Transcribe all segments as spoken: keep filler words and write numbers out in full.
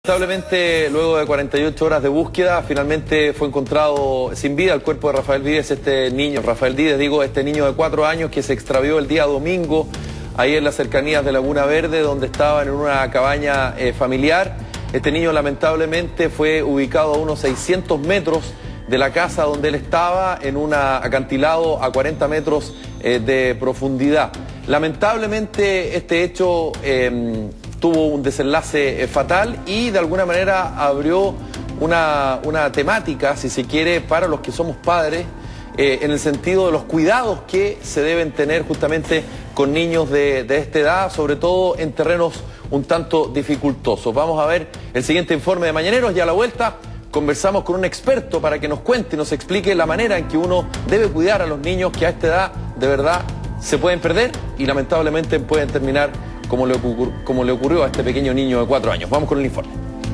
Lamentablemente, luego de cuarenta y ocho horas de búsqueda, finalmente fue encontrado sin vida el cuerpo de Rafael Díez, este niño, Rafael Díez, digo, este niño de cuatro años que se extravió el día domingo, ahí en las cercanías de Laguna Verde, donde estaba en una cabaña eh, familiar. Este niño lamentablemente fue ubicado a unos seiscientos metros de la casa donde él estaba, en un acantilado a cuarenta metros eh, de profundidad. Lamentablemente este hecho eh, tuvo un desenlace eh, fatal y de alguna manera abrió una, una temática, si se quiere, para los que somos padres, eh, en el sentido de los cuidados que se deben tener justamente con niños de, de esta edad, sobre todo en terrenos un tanto dificultosos. Vamos a ver el siguiente informe de Mañaneros y a la vuelta conversamos con un experto para que nos cuente y nos explique la manera en que uno debe cuidar a los niños que a esta edad de verdad se pueden perder y lamentablemente pueden terminar como le, ocurrió, como le ocurrió a este pequeño niño de cuatro años. Vamos con el informe.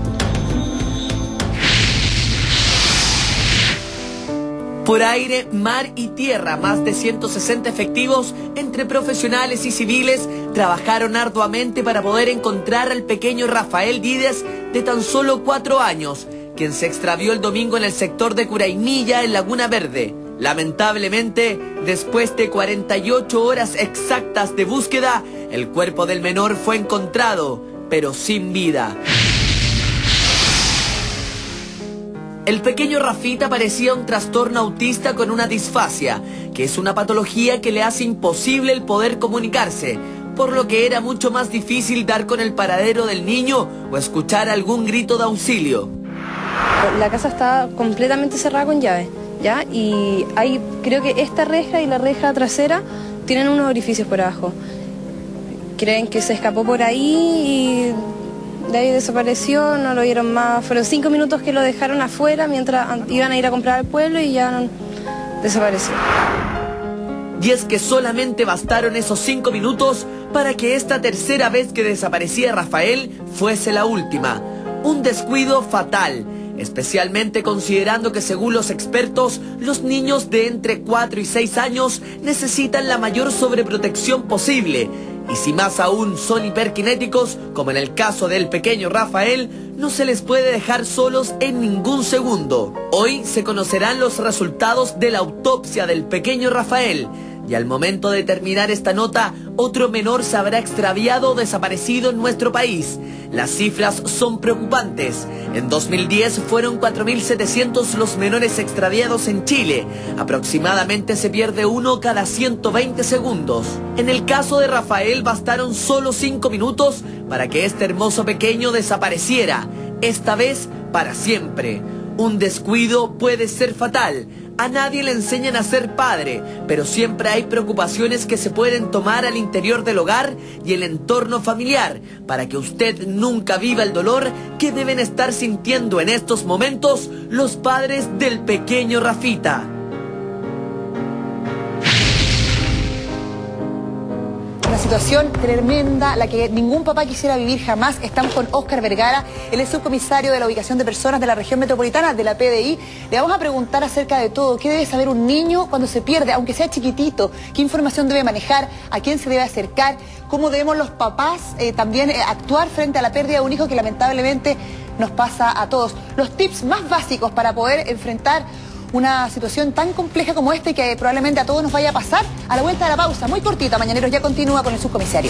Por aire, mar y tierra, más de ciento sesenta efectivos entre profesionales y civiles trabajaron arduamente para poder encontrar al pequeño Rafael Díez de tan solo cuatro años, quien se extravió el domingo en el sector de Curaimilla, en Laguna Verde. Lamentablemente, después de cuarenta y ocho horas exactas de búsqueda, el cuerpo del menor fue encontrado, pero sin vida. El pequeño Rafita parecía un trastorno autista con una disfasia, que es una patología que le hace imposible el poder comunicarse, por lo que era mucho más difícil dar con el paradero del niño o escuchar algún grito de auxilio. La casa está completamente cerrada con llave, ¿ya? Y hay, creo que esta reja y la reja trasera tienen unos orificios por abajo. Creen que se escapó por ahí y de ahí desapareció, no lo vieron más. Fueron cinco minutos que lo dejaron afuera mientras iban a ir a comprar al pueblo y ya no, desapareció. Y es que solamente bastaron esos cinco minutos para que esta tercera vez que desaparecía Rafael fuese la última. Un descuido fatal, especialmente considerando que según los expertos, los niños de entre cuatro y seis años necesitan la mayor sobreprotección posible. Y si más aún son hiperkinéticos, como en el caso del pequeño Rafael, no se les puede dejar solos en ningún segundo. Hoy se conocerán los resultados de la autopsia del pequeño Rafael. Y al momento de terminar esta nota, otro menor se habrá extraviado o desaparecido en nuestro país. Las cifras son preocupantes. En dos mil diez fueron cuatro mil setecientos los menores extraviados en Chile. Aproximadamente se pierde uno cada ciento veinte segundos. En el caso de Rafael bastaron solo cinco minutos para que este hermoso pequeño desapareciera. Esta vez para siempre. Un descuido puede ser fatal. A nadie le enseñan a ser padre, pero siempre hay preocupaciones que se pueden tomar al interior del hogar y el entorno familiar para que usted nunca viva el dolor que deben estar sintiendo en estos momentos los padres del pequeño Rafita. Una situación tremenda, la que ningún papá quisiera vivir jamás. Estamos con Óscar Vergara, él es subcomisario de la ubicación de personas de la región metropolitana de la P D I. Le vamos a preguntar acerca de todo. ¿Qué debe saber un niño cuando se pierde, aunque sea chiquitito? ¿Qué información debe manejar? ¿A quién se debe acercar? ¿Cómo debemos los papás eh, también eh, actuar frente a la pérdida de un hijo que lamentablemente nos pasa a todos? Los tips más básicos para poder enfrentar una situación tan compleja como esta y que probablemente a todos nos vaya a pasar. A la vuelta de la pausa, muy cortita, Mañaneros ya continúa con el subcomisario.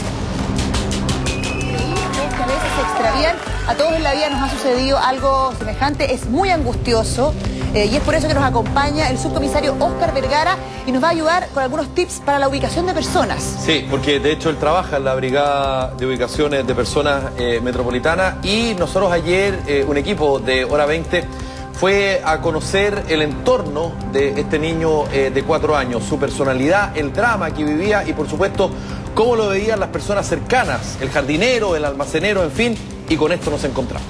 Que a veces se extravían, a todos en la vida nos ha sucedido algo semejante, es muy angustioso eh, y es por eso que nos acompaña el subcomisario Óscar Vergara y nos va a ayudar con algunos tips para la ubicación de personas. Sí, porque de hecho él trabaja en la Brigada de Ubicaciones de Personas eh, Metropolitana y nosotros ayer, eh, un equipo de Hora veinte, fue a conocer el entorno de este niño eh, de cuatro años, su personalidad, el drama que vivía y por supuesto cómo lo veían las personas cercanas, el jardinero, el almacenero, en fin, y con esto nos encontramos.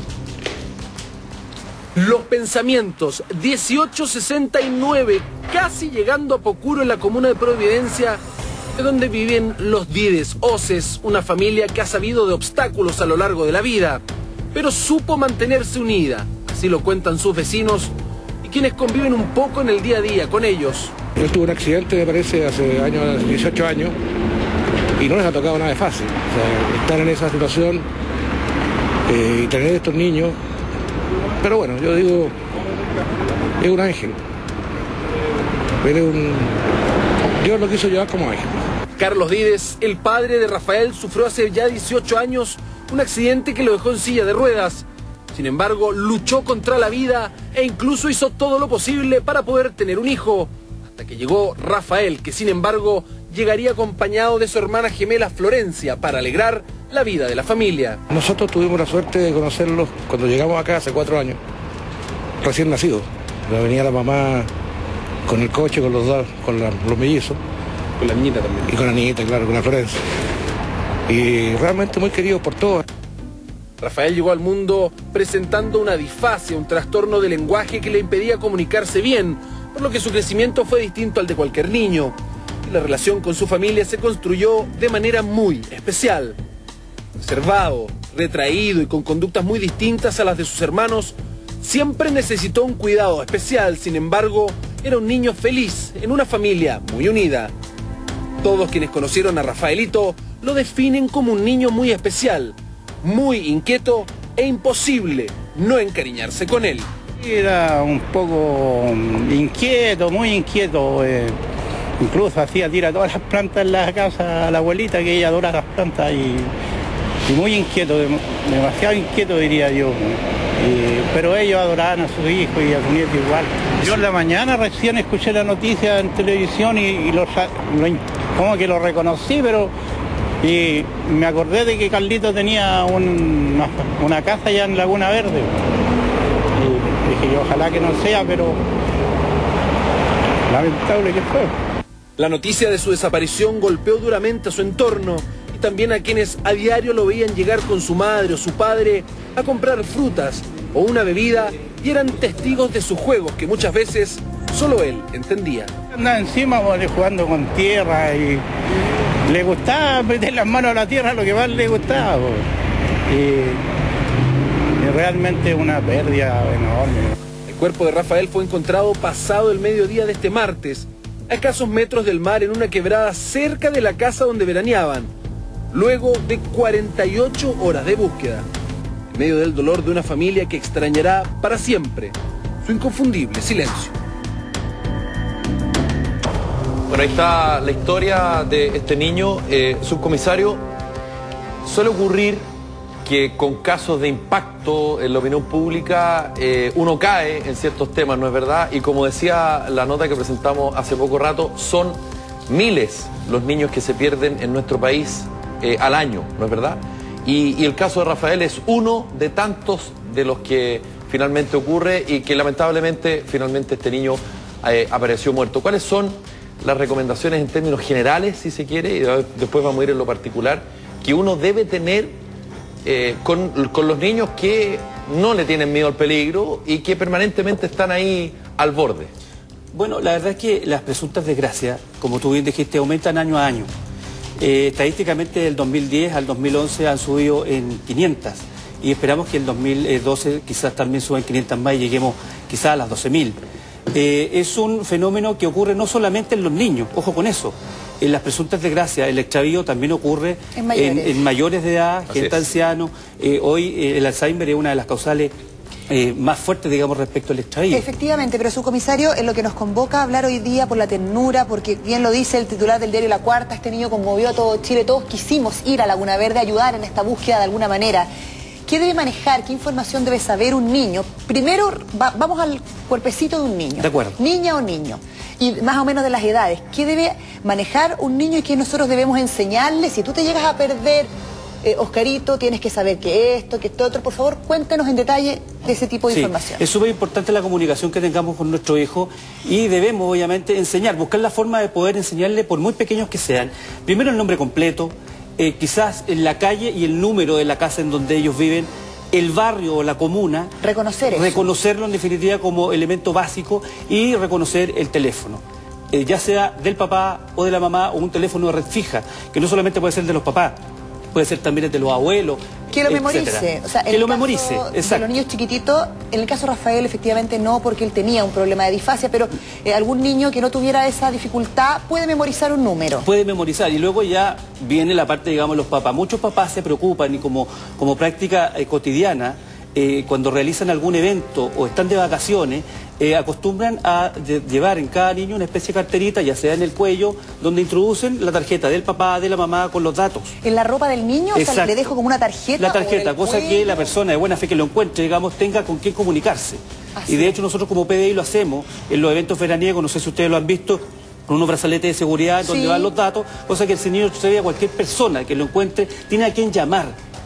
Los Pensamientos, dieciocho sesenta y nueve, casi llegando a Pocuro en la comuna de Providencia, de donde viven los Díez Oces, una familia que ha sabido de obstáculos a lo largo de la vida, pero supo mantenerse unida. Así lo cuentan sus vecinos y quienes conviven un poco en el día a día con ellos. Yo tuve un accidente, me parece, hace años, dieciocho años, y no les ha tocado nada de fácil. O sea, estar en esa situación eh, y tener estos niños. Pero bueno, yo digo, es un ángel. Él es un... Dios lo quiso llevar como ángel. Carlos Díez, el padre de Rafael, sufrió hace ya dieciocho años un accidente que lo dejó en silla de ruedas. Sin embargo, luchó contra la vida e incluso hizo todo lo posible para poder tener un hijo. Hasta que llegó Rafael, que sin embargo llegaría acompañado de su hermana gemela Florencia para alegrar la vida de la familia. Nosotros tuvimos la suerte de conocerlos cuando llegamos acá hace cuatro años, recién nacidos. Venía la mamá con el coche, con los dos, con la, los mellizos. Con la niñita también. Y con la niñita, claro, con la Florencia. Y realmente muy querido por todos. Rafael llegó al mundo presentando una disfasia, un trastorno de lenguaje que le impedía comunicarse bien, por lo que su crecimiento fue distinto al de cualquier niño. Y la relación con su familia se construyó de manera muy especial. Reservado, retraído y con conductas muy distintas a las de sus hermanos, siempre necesitó un cuidado especial. Sin embargo, era un niño feliz en una familia muy unida. Todos quienes conocieron a Rafaelito lo definen como un niño muy especial, muy inquieto e imposible no encariñarse con él. Era un poco inquieto, muy inquieto. Eh, incluso hacía tirar todas las plantas en la casa a la abuelita, que ella adora las plantas, y, y muy inquieto, demasiado inquieto diría yo. Y, pero ellos adoraban a sus hijos y a su nieto igual. Yo en la mañana recién escuché la noticia en televisión y, y lo, lo, como que lo reconocí, pero y me acordé de que Carlito tenía un, una, una casa allá en Laguna Verde. Y dije, ojalá que no sea, pero lamentable que fue. La noticia de su desaparición golpeó duramente a su entorno y también a quienes a diario lo veían llegar con su madre o su padre a comprar frutas o una bebida y eran testigos de sus juegos que muchas veces solo él entendía. Andaba encima jugando con tierra y le gustaba meter las manos a la tierra, lo que más le gustaba. Y, y realmente una pérdida enorme. El cuerpo de Rafael fue encontrado pasado el mediodía de este martes, a escasos metros del mar en una quebrada cerca de la casa donde veraneaban, luego de cuarenta y ocho horas de búsqueda, en medio del dolor de una familia que extrañará para siempre su inconfundible silencio. Bueno, ahí está la historia de este niño. Eh, subcomisario, suele ocurrir que con casos de impacto en la opinión pública eh, uno cae en ciertos temas, ¿no es verdad? Y como decía la nota que presentamos hace poco rato, son miles los niños que se pierden en nuestro país eh, al año, ¿no es verdad? Y, y el caso de Rafael es uno de tantos de los que finalmente ocurre y que lamentablemente finalmente este niño eh, apareció muerto. ¿Cuáles son las recomendaciones en términos generales, si se quiere, y después vamos a ir en lo particular, que uno debe tener eh, con, con los niños que no le tienen miedo al peligro y que permanentemente están ahí al borde? Bueno, la verdad es que las presuntas desgracias, como tú bien dijiste, aumentan año a año. Eh, estadísticamente del dos mil diez al dos mil once han subido en quinientas y esperamos que en dos mil doce quizás también suban quinientas más y lleguemos quizás a las doce mil. Eh, es un fenómeno que ocurre no solamente en los niños, ojo con eso. En las presuntas desgracias, el extravío también ocurre en mayores, en, en mayores de edad, Así gente es. anciano. Eh, hoy eh, el Alzheimer es una de las causales eh, más fuertes, digamos, respecto al extravío. Efectivamente, pero subcomisario, en lo que nos convoca a hablar hoy día por la ternura, porque bien lo dice el titular del diario La Cuarta, este niño conmovió a todo Chile, todos quisimos ir a Laguna Verde a ayudar en esta búsqueda de alguna manera. ¿Qué debe manejar? ¿Qué información debe saber un niño? Primero, va, vamos al cuerpecito de un niño. De acuerdo. Niña o niño. Y más o menos de las edades. ¿Qué debe manejar un niño y qué nosotros debemos enseñarle? Si tú te llegas a perder, eh, Oscarito, tienes que saber que esto, que esto otro. Por favor, cuéntenos en detalle de ese tipo de Sí, información. es súper importante la comunicación que tengamos con nuestro hijo y debemos, obviamente, enseñar, buscar la forma de poder enseñarle, por muy pequeños que sean, primero el nombre completo, Eh, quizás en la calle y el número de la casa en donde ellos viven, el barrio o la comuna. Reconocer eso. Reconocerlo en definitiva como elemento básico y reconocer el teléfono. Eh, ya sea del papá o de la mamá o un teléfono de red fija, que no solamente puede ser de los papás, puede ser también el de los abuelos. ¿Qué Que lo memorice. O sea, que lo memorice, exacto. De los niños chiquititos, en el caso de Rafael efectivamente no, porque él tenía un problema de disfasia, pero eh, algún niño que no tuviera esa dificultad puede memorizar un número. Puede memorizar, y luego ya viene la parte, digamos, los papás. Muchos papás se preocupan y como, como práctica eh, cotidiana, eh, cuando realizan algún evento o están de vacaciones, eh, acostumbran a de, llevar en cada niño una especie de carterita, ya sea en el cuello, donde introducen la tarjeta del papá, de la mamá, con los datos. ¿En la ropa del niño? Exacto. O sea, le dejo como una tarjeta. La tarjeta, cosa cuello? que la persona de buena fe que lo encuentre, digamos, tenga con quién comunicarse. Así. Y de hecho nosotros como P D I lo hacemos en los eventos veraniegos, no sé si ustedes lo han visto, con unos brazaletes de seguridad donde sí. van los datos, cosa que el señor se vea cualquier persona que lo encuentre, tiene a quien llamar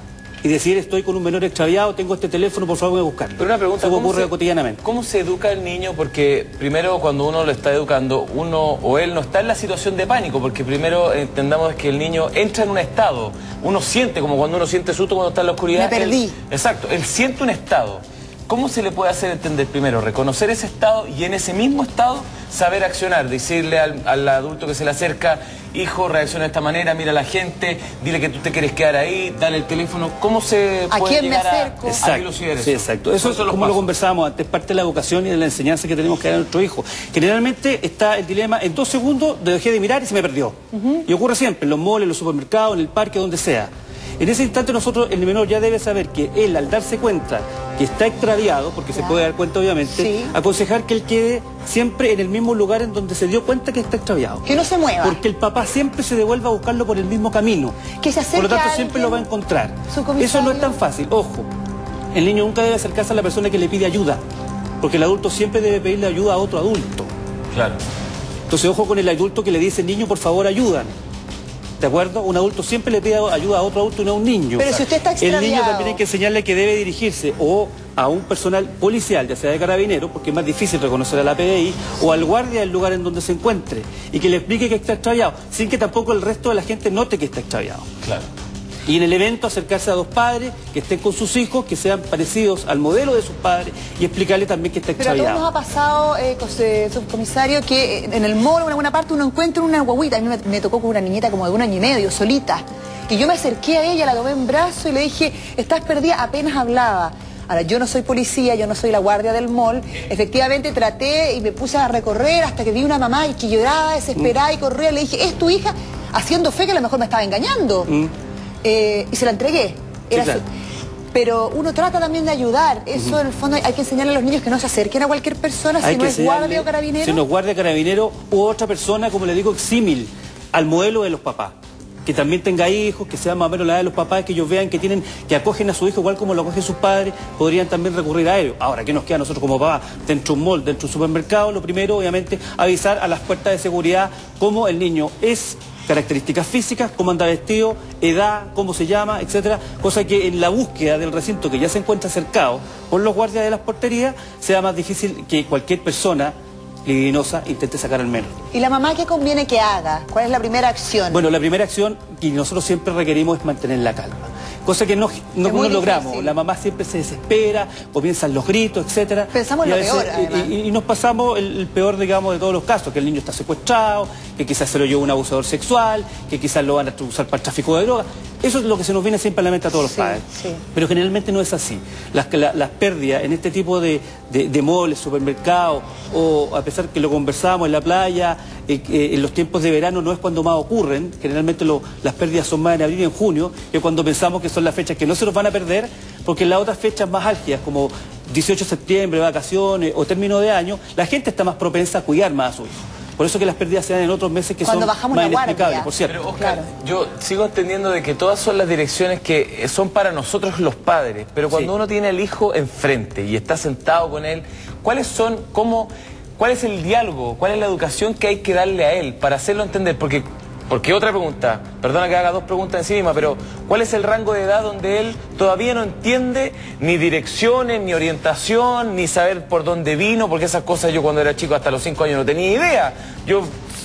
y decir, estoy con un menor extraviado, tengo este teléfono, por favor, voy a buscarlo. Pero una pregunta, Eso ¿cómo ocurre se, cotidianamente. ¿Cómo se educa el niño? Porque primero cuando uno lo está educando, uno o él no está en la situación de pánico, porque primero entendamos que el niño entra en un estado, uno siente, como cuando uno siente susto cuando está en la oscuridad. Me perdí. Él, exacto, él siente un estado. ¿Cómo se le puede hacer entender primero? Reconocer ese estado y en ese mismo estado saber accionar, decirle al, al adulto que se le acerca, hijo, reacciona de esta manera, mira a la gente, dile que tú te quieres quedar ahí, dale el teléfono. ¿Cómo se ¿A puede quién me llegar acerco? a, Exacto, a dilucidar eso? sí, exacto. Eso es como lo conversábamos antes, parte de la educación y de la enseñanza que tenemos que dar a nuestro hijo. Generalmente está el dilema, en dos segundos dejé de mirar y se me perdió. Uh-huh. Y ocurre siempre, en los malls, en los supermercados, en el parque, donde sea. En ese instante nosotros, el menor ya debe saber que él, al darse cuenta que está extraviado, porque ya. se puede dar cuenta obviamente, sí. aconsejar que él quede siempre en el mismo lugar en donde se dio cuenta que está extraviado. Que no se mueva. Porque el papá siempre se devuelve a buscarlo por el mismo camino. Que se acerque. Por lo tanto, a siempre lo va a encontrar. Su Eso no es tan fácil. Ojo, el niño nunca debe acercarse a la persona que le pide ayuda, porque el adulto siempre debe pedirle ayuda a otro adulto. Claro. Entonces, ojo con el adulto que le dice, niño, por favor, ayúdame. ¿De acuerdo? Un adulto siempre le pide ayuda a otro adulto y no a un niño. Pero si usted está extraviado... El niño también hay que enseñarle que debe dirigirse o a un personal policial, ya sea de carabinero, porque es más difícil reconocer a la P D I, o al guardia del lugar en donde se encuentre, y que le explique que está extraviado, sin que tampoco el resto de la gente note que está extraviado. Claro. Y en el evento acercarse a dos padres que estén con sus hijos, que sean parecidos al modelo de sus padres, y explicarle también que está extraviado. Pero a todos nos ha pasado, eh, subcomisario, que en el mall o en alguna parte uno encuentra una guaguita. A mí me, me tocó con una niñeta como de un año y medio, solita. Que yo me acerqué a ella, la tomé en brazo y le dije, estás perdida, apenas hablaba. Ahora, yo no soy policía, yo no soy la guardia del mall. Efectivamente traté y me puse a recorrer hasta que vi una mamá y que lloraba, desesperada mm. y corría. Le dije, ¿es tu hija? Haciendo fe que a lo mejor me estaba engañando. Mm. Eh, y se la entregué. Era sí, claro. Pero uno trata también de ayudar. Eso, uh-huh. en el fondo, hay que enseñarle a los niños que no se acerquen a cualquier persona, hay si no es guardia o carabinero. Si no es guardia, carabinero u otra persona, como le digo, exímil al modelo de los papás. Que también tenga hijos, que sean más o menos la edad de los papás, que ellos vean que tienen, que acogen a su hijo igual como lo acogen sus padres, podrían también recurrir a ellos. Ahora, ¿qué nos queda a nosotros como papás? Dentro de un mall, dentro de un supermercado, lo primero, obviamente, avisar a las puertas de seguridad cómo el niño es, características físicas, cómo anda vestido, edad, cómo se llama, etcétera, cosa que en la búsqueda del recinto que ya se encuentra cercado por los guardias de las porterías sea más difícil que cualquier persona libidinosa intente sacar al menor. ¿Y la mamá qué conviene que haga? ¿Cuál es la primera acción? Bueno, la primera acción que nosotros siempre requerimos es mantener la calma. Cosa que no, no, no logramos. Difícil. La mamá siempre se desespera, comienzan los gritos, etcétera. Pensamos en lo peor, además. Y, y, y nos pasamos el, el peor, digamos, de todos los casos, que el niño está secuestrado, que quizás se lo llevó un abusador sexual, que quizás lo van a usar para el tráfico de drogas. Eso es lo que se nos viene siempre a la mente a todos los sí, padres. Sí. Pero generalmente no es así. Las, la, las pérdidas en este tipo de, de, de malls, supermercados, o a pesar que lo conversábamos en la playa, eh, eh, en los tiempos de verano no es cuando más ocurren. Generalmente lo, las pérdidas son más en abril y en junio, que cuando pensamos que son las fechas que no se nos van a perder, porque en las otras fechas más álgidas, como dieciocho de septiembre, vacaciones o término de año, la gente está más propensa a cuidar más a su hijo. Por eso que las pérdidas se dan en otros meses que Cuando son más inexplicables, por cierto. Pero, Oscar, claro. yo sigo entendiendo de que todas son las direcciones que son para nosotros los padres, pero cuando sí. uno tiene al hijo enfrente y está sentado con él, ¿cuáles son, cómo, cuál es el diálogo, cuál es la educación que hay que darle a él para hacerlo entender? Porque, porque otra pregunta, perdona que haga dos preguntas encima, pero ¿cuál es el rango de edad donde él todavía no entiende ni direcciones, ni orientación, ni saber por dónde vino? Porque esas cosas yo cuando era chico hasta los cinco años no tenía idea. Yo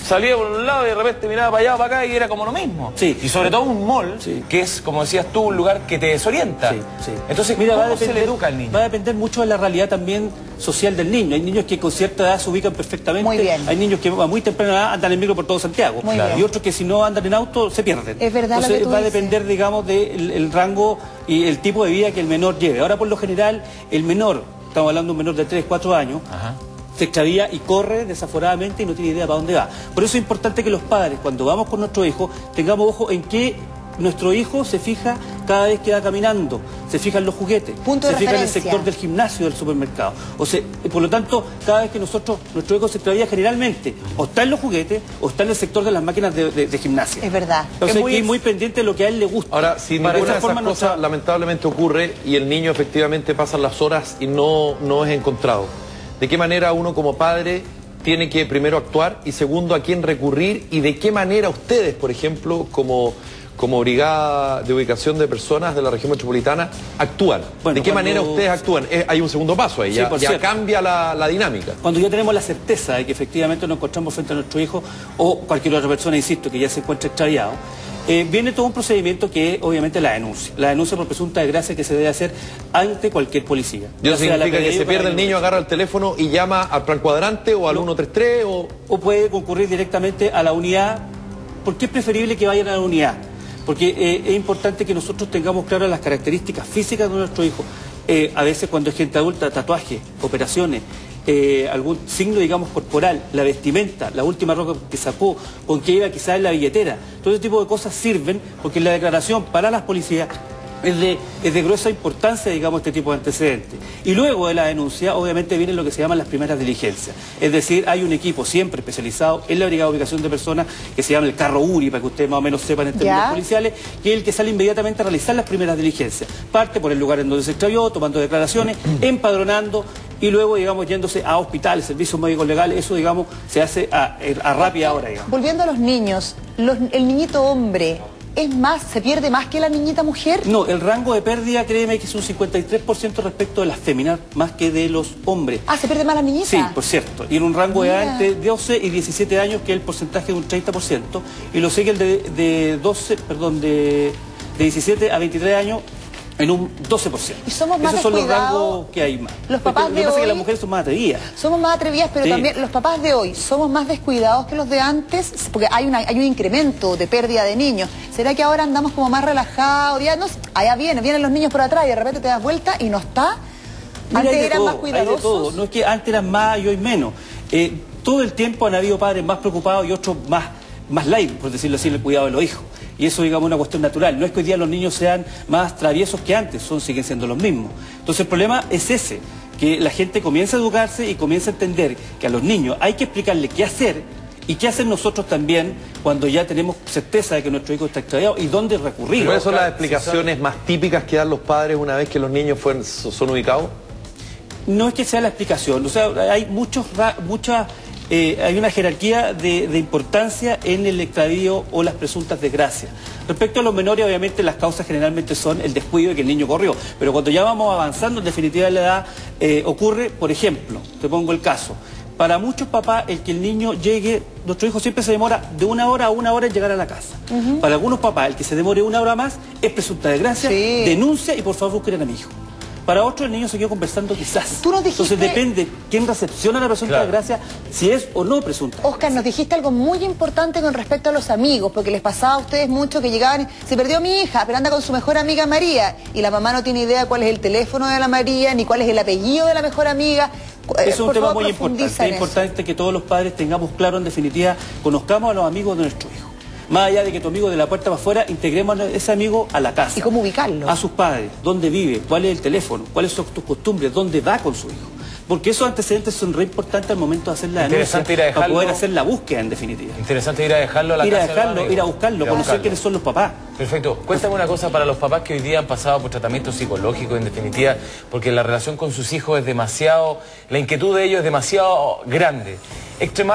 salía por un lado y de repente miraba para allá o para acá y era como lo mismo. Sí. Y sobre todo un mall, sí. que es, como decías tú, un lugar que te desorienta. Sí, sí. Entonces, Mira, ¿cómo va a depender, se le educa al niño? Va a depender mucho de la realidad también social del niño. Hay niños que con cierta edad se ubican perfectamente. Muy bien. Hay niños que a muy temprana edad andan en micro por todo Santiago. Muy bien. Y otros que si no andan en auto se pierden. Es verdad. Entonces lo que tú va a dices. depender, digamos, del el rango y el tipo de vida que el menor lleve. Ahora, por lo general, el menor, estamos hablando de un menor de tres, cuatro años, Ajá. se extravía y corre desaforadamente y no tiene idea para dónde va. Por eso es importante que los padres, cuando vamos con nuestro hijo, tengamos ojo en qué nuestro hijo se fija cada vez que va caminando, se fija en los juguetes, Punto de se fija en el referencia. sector del gimnasio del supermercado. O sea, por lo tanto, cada vez que nosotros, nuestro hijo se extravía generalmente, o está en los juguetes, o está en el sector de las máquinas de, de, de gimnasia. Es verdad. Entonces Es muy hay que ir muy pendiente de lo que a él le gusta. Ahora, si Para ninguna de esa esas forma cosas nuestra- lamentablemente ocurre y el niño efectivamente pasa las horas y no, no es encontrado, ¿de qué manera uno como padre tiene que primero actuar y segundo a quién recurrir y de qué manera ustedes, por ejemplo, como, como Brigada de Ubicación de Personas de la Región Metropolitana, actúan? Bueno, ¿De qué cuando- manera ustedes actúan? Eh, hay un segundo paso ahí, Sí, ya, por ya cierto. cambia la, la dinámica. Cuando ya tenemos la certeza de que efectivamente nos encontramos frente a nuestro hijo o cualquier otra persona, insisto, que ya se encuentra extraviado, eh, viene todo un procedimiento que es obviamente la denuncia. La denuncia por presunta desgracia que se debe hacer ante cualquier policía. ¿Y eso Ya sea la significa P D I que se o pierde el Carabineros. niño, agarra el teléfono y llama al plan cuadrante o al No. ciento treinta y tres o...? O puede concurrir directamente a la unidad. ¿Por qué es preferible que vayan a la unidad? Porque eh, es importante que nosotros tengamos claras las características físicas de nuestro hijo. Eh, a veces cuando es gente adulta, tatuajes, operaciones, eh, algún signo, digamos, corporal, la vestimenta, la última ropa que sacó, con qué iba quizás en la billetera. Todo ese tipo de cosas sirven porque la declaración para las policías es de, es de gruesa importancia, digamos, este tipo de antecedentes. Y luego de la denuncia, obviamente, vienen lo que se llaman las primeras diligencias. Es decir, hay un equipo siempre especializado en la Brigada de Ubicación de Personas que se llama el carro U R I, para que ustedes más o menos sepan en términos ¿Ya? policiales, que es el que sale inmediatamente a realizar las primeras diligencias. Parte por el lugar en donde se extravió, tomando declaraciones, empadronando y luego, digamos, yéndose a hospitales, servicios médicos legales. Eso, digamos, se hace a, a rápida hora, digamos. Volviendo a los niños, los- el niñito hombre, ¿es más, se pierde más que la niñita mujer? No, el rango de pérdida, créeme que es un cincuenta y tres por ciento respecto de las féminas, más que de los hombres. Ah, ¿se pierde más la niñita? Sí, por cierto. Y en un rango de edad Mira. entre doce y diecisiete años, que es el porcentaje de un treinta por ciento. Y lo sigue el de, de doce, perdón, de, de diecisiete a veintitrés años en un doce por ciento. Y somos más Esos son los descuidados. rangos que hay más. Los Porque papás lo que de pasa es que hoy- las mujeres son más atrevidas. Somos más atrevidas, pero Sí. también los papás de hoy somos más descuidados que los de antes, porque hay, una, hay un incremento de pérdida de niños. ¿Será que ahora andamos como más relajados? Ya no sé, allá vienen, vienen los niños por atrás y de repente te das vuelta y no está. Mira, Antes hay de eran todo, más hay de cuidadosos. todo. No es que antes eran más y hoy menos. Eh, todo el tiempo han habido padres más preocupados y otros más, más light, por decirlo así, en el cuidado de los hijos. Y eso, digamos, es una cuestión natural. No es que hoy día los niños sean más traviesos que antes, son, siguen siendo los mismos. Entonces el problema es ese, que la gente comienza a educarse y comienza a entender que a los niños hay que explicarle qué hacer y qué hacer nosotros también cuando ya tenemos certeza de que nuestro hijo está extraviado y dónde recurrir. ¿Cuáles son las explicaciones más típicas que dan los padres una vez que los niños fueron, son ubicados? No es que sea la explicación, o sea, hay muchos, ra- muchas, eh, hay una jerarquía de, de importancia en el extravío o las presuntas desgracias. Respecto a los menores, obviamente las causas generalmente son el descuido y que el niño corrió, pero cuando ya vamos avanzando, en definitiva la edad, eh, ocurre, por ejemplo, te pongo el caso, para muchos papás el que el niño llegue, nuestro hijo siempre se demora de una hora a una hora en llegar a la casa. Para algunos papás el que se demore una hora más es presunta desgracia, Sí. denuncia y por favor busquen a mi hijo. Para otro el niño se quedó conversando quizás. Tú nos dijiste- Entonces depende quién recepciona la presunta Claro. desgracia, si es o no presunta. Oscar, nos dijiste algo muy importante con respecto a los amigos, porque les pasaba a ustedes mucho que llegaban, se perdió mi hija, pero anda con su mejor amiga María, y la mamá no tiene idea cuál es el teléfono de la María, ni cuál es el apellido de la mejor amiga. Eso es Eh, un por tema favor, muy profundiza importante. Es en eso. importante que todos los padres tengamos claro, en definitiva, conozcamos a los amigos de nuestro hijo. Más allá de que tu amigo de la puerta para afuera, integremos a ese amigo a la casa. ¿Y cómo ubicarlo? A sus padres, dónde vive, cuál es el teléfono, cuáles son tus costumbres, dónde va con su hijo. Porque esos antecedentes son re importantes al momento de hacer la denuncia, Interesante ir a para dejarlo. poder hacer la búsqueda, en definitiva. Interesante ir a dejarlo a la Ir a casa de los dejarlo, amigos. ir a buscarlo, Ir a conocer buscarlo. quiénes son los papás. Perfecto. Cuéntame una cosa para los papás que hoy día han pasado por tratamiento psicológico, en definitiva, porque la relación con sus hijos es demasiado, la inquietud de ellos es demasiado grande. Extremar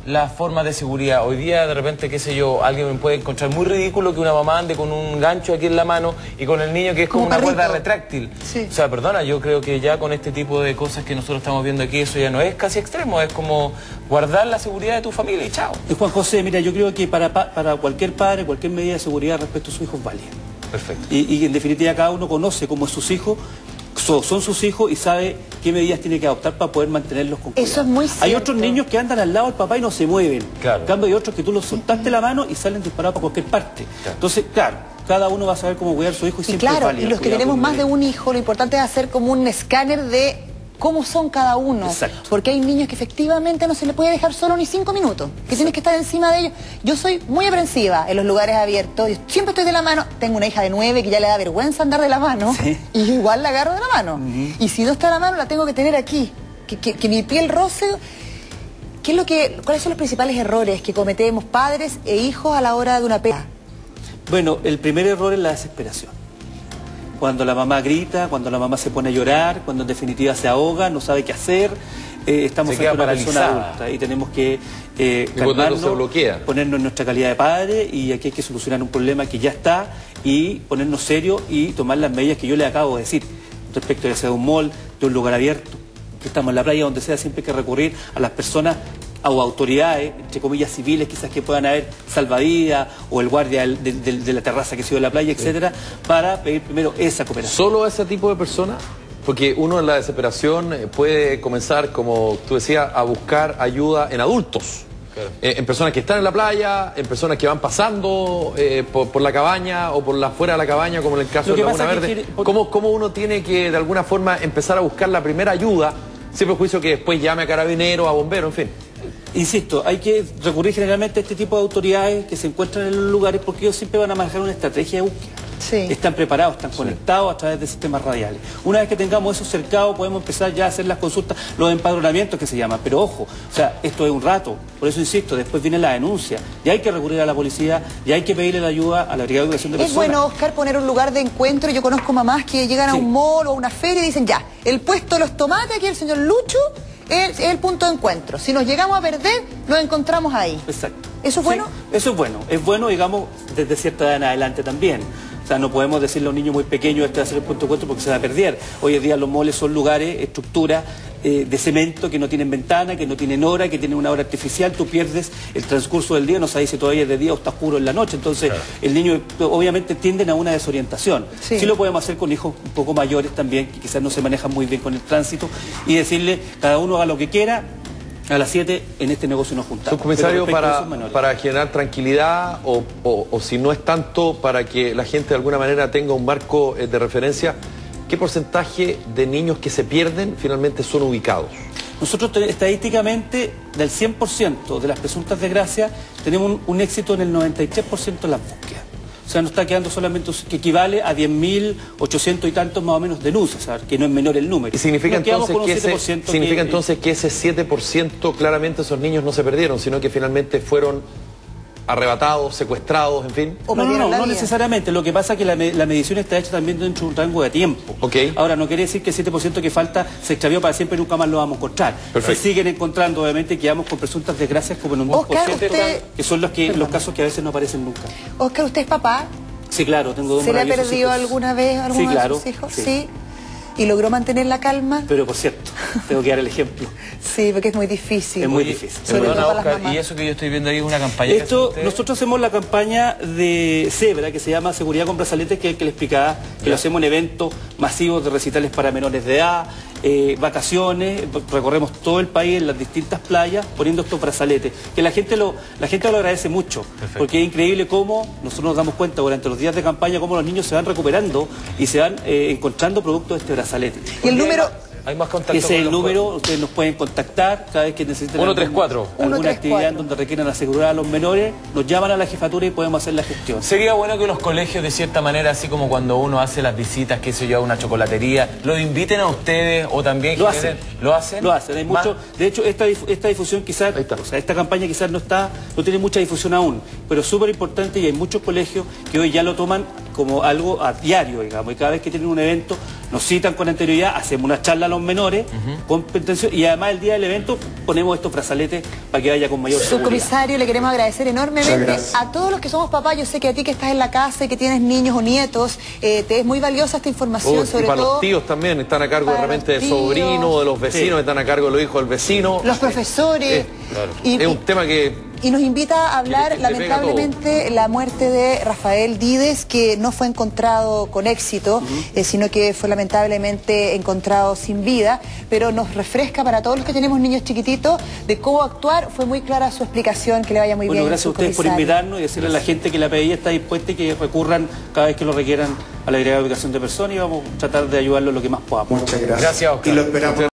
las formas de seguridad. Hoy día, de repente, qué sé yo, alguien me puede encontrar muy ridículo que una mamá ande con un gancho aquí en la mano y con el niño que es como, como una cuerda retráctil. Sí. O sea, perdona, yo creo que ya con este tipo de cosas que nosotros estamos viendo aquí, eso ya no es casi extremo, es como guardar la seguridad de tu familia y chao. Y Juan José, mira, yo creo que para, para cualquier padre, cualquier medida de seguridad respecto a su hijo es válida. Perfecto. Y, y en definitiva cada uno conoce cómo es sus hijos, so, son sus hijos y sabe qué medidas tiene que adoptar para poder mantenerlos con cuidado. Eso es muy cierto. Hay otros niños que andan al lado del papá y no se mueven. Claro. En cambio hay otros que tú los soltaste la mano y salen disparados para cualquier parte. Claro. Entonces, claro, cada uno va a saber cómo cuidar a su hijo y, y siempre claro, es válido. Y los que tenemos más de un hijo, lo importante es hacer como un escáner de cómo son cada uno. Exacto. Porque hay niños que efectivamente no se les puede dejar solo ni cinco minutos, que Exacto. tienes que estar encima de ellos. Yo soy muy aprensiva en los lugares abiertos, yo siempre estoy de la mano. Tengo una hija de nueve que ya le da vergüenza andar de la mano, sí. y yo igual la agarro de la mano. Uh-huh. Y si no está de la mano, la tengo que tener aquí, que, que, que mi piel roce. ¿Qué es lo que, ¿Cuáles son los principales errores que cometemos padres e hijos a la hora de una pelea? Bueno, el primer error es la desesperación. Cuando la mamá grita, cuando la mamá se pone a llorar, cuando en definitiva se ahoga, no sabe qué hacer, eh, estamos frente a una persona adulta y tenemos que eh, calmarnos, ponernos en nuestra calidad de padre, y aquí hay que solucionar un problema que ya está y ponernos serios y tomar las medidas que yo le acabo de decir respecto ya sea de un mall, de un lugar abierto, que estamos en la playa, donde sea, siempre hay que recurrir a las personas o autoridades, entre comillas civiles, quizás que puedan haber salvavidas o el guardia de, de, de la terraza que se dio en la playa, etcétera, sí. para pedir primero esa cooperación. ¿Solo a ese tipo de personas? Porque uno en la desesperación puede comenzar, como tú decías, a buscar ayuda en adultos. Claro. Eh, en personas que están en la playa, en personas que van pasando eh, por, por la cabaña o por la fuera de la cabaña, como en el caso de Laguna Verde. Que... ¿Cómo, ¿Cómo uno tiene que, de alguna forma, empezar a buscar la primera ayuda, sin prejuicio que después llame a carabineros, a bomberos, en fin? Insisto, hay que recurrir generalmente a este tipo de autoridades que se encuentran en los lugares, porque ellos siempre van a manejar una estrategia de búsqueda. Sí. Están preparados, están sí. conectados a través de sistemas radiales. Una vez que tengamos eso cercado, podemos empezar ya a hacer las consultas, los empadronamientos que se llaman. Pero ojo, o sea, esto es un rato, por eso insisto, después viene la denuncia, y hay que recurrir a la policía, y hay que pedirle la ayuda a la Brigada de Educación de Personas. Es bueno, Oscar, poner un lugar de encuentro. Yo conozco mamás que llegan a sí. un mall o a una feria y dicen, ya, el puesto de los tomates, aquí el señor Lucho, es el punto de encuentro. Si nos llegamos a perder, nos encontramos ahí. Exacto. ¿Eso es bueno? Sí, eso es bueno. Es bueno, digamos, desde cierta edad en adelante también. O sea, no podemos decirle a un niño muy pequeño este va a ser el punto de encuentro porque se va a perder. Hoy en día los moles son lugares, estructuras eh, de cemento que no tienen ventana, que no tienen hora, que tienen una hora artificial. Tú pierdes el transcurso del día, no sabes si todavía es de día o está oscuro en la noche. Entonces, claro. el niño obviamente tienden a una desorientación. Sí. sí lo podemos hacer con hijos un poco mayores también, que quizás no se manejan muy bien con el tránsito, y decirle, cada uno haga lo que quiera. A las siete en este negocio nos juntamos. Subcomisario, para, para generar tranquilidad o, o, o si no es tanto para que la gente de alguna manera tenga un marco de referencia, ¿qué porcentaje de niños que se pierden finalmente son ubicados? Nosotros estadísticamente del cien por ciento de las presuntas desgracias tenemos un, un éxito en el noventa y tres por ciento de las búsquedas. O sea, nos está quedando solamente, que equivale a diez mil ochocientos y tantos más o menos denuncias, ¿sabes? Que no es menor el número. ¿Y significa, entonces que, ese, significa que, entonces que ese siete por ciento claramente esos niños no se perdieron, sino que finalmente fueron arrebatados, secuestrados, en fin? No, no, no, no necesariamente. Lo que pasa es que la, la medición está hecha también dentro de un rango de tiempo. Okay. Ahora, no quiere decir que el siete por ciento que falta se extravió para siempre y nunca más lo vamos a encontrar. Se siguen encontrando, obviamente, quedamos con presuntas desgracias como en un dos por ciento, usted... que son los, que, los casos que a veces no aparecen nunca. Oscar, ¿usted es papá? Sí, claro, tengo dos ¿Se le ha perdido hijos. alguna vez a alguno sí, claro, de sus hijos? Sí. sí. ¿Y logró mantener la calma? Pero por cierto, tengo que dar el ejemplo. Sí, porque es muy difícil. Es muy difícil. Perdona, Oscar, y eso que yo estoy viendo ahí es una campaña. Esto, nosotros hacemos la campaña de Zebra, que se llama Seguridad con Brazaletes, que es el que le explicaba, que lo hacemos en eventos masivos de recitales para menores de edad, eh, vacaciones, recorremos todo el país en las distintas playas poniendo estos brazaletes, que la gente lo, la gente lo agradece mucho. Perfecto. Porque es increíble cómo nosotros nos damos cuenta durante los días de campaña cómo los niños se van recuperando y se van eh, encontrando productos de este brazalete. Y el número... Hay más contacto. Ese es el número, ustedes nos pueden contactar cada vez que necesiten uno tres cuatro. alguna, alguna actividad en donde requieran asegurar a los menores, nos llaman a la jefatura y podemos hacer la gestión. Sería bueno que los colegios, de cierta manera, así como cuando uno hace las visitas, qué sé yo, a una chocolatería, lo inviten a ustedes o también lo generen... hacen. ¿Lo hacen? Lo hacen, hay mucho. De hecho, esta, esta difusión quizás, o sea, esta campaña quizás no está, no tiene mucha difusión aún, pero es súper importante y hay muchos colegios que hoy ya lo toman como algo a diario, digamos, y cada vez que tienen un evento nos citan con anterioridad, hacemos una charla a los menores, uh-huh. con pretensión, y además el día del evento ponemos estos brazaletes para que vaya con mayor seguridad. Subcomisario, le queremos agradecer enormemente a todos los que somos papás. Yo sé que a ti que estás en la casa y que tienes niños o nietos, eh, te es muy valiosa esta información, Uy, sobre y para todo... los tíos también, están a cargo de repente de sobrinos, de los vecinos, sí. están a cargo de los hijos del vecino. Los profesores. Eh, claro. y, es un tema que... Y nos invita a hablar, lamentablemente, la muerte de Rafael Dídez, que no fue encontrado con éxito, uh-huh. eh, sino que fue lamentablemente encontrado sin vida, pero nos refresca para todos los que tenemos niños chiquititos de cómo actuar. Fue muy clara su explicación, que le vaya muy bueno, bien. Bueno, gracias a ustedes por invitarnos y decirle a la gente que la P D I está dispuesta y que recurran cada vez que lo requieran a la Brigada de Ubicación de Personas, y vamos a tratar de ayudarlo lo que más podamos. Muchas gracias. Gracias, Oscar. Y lo esperamos.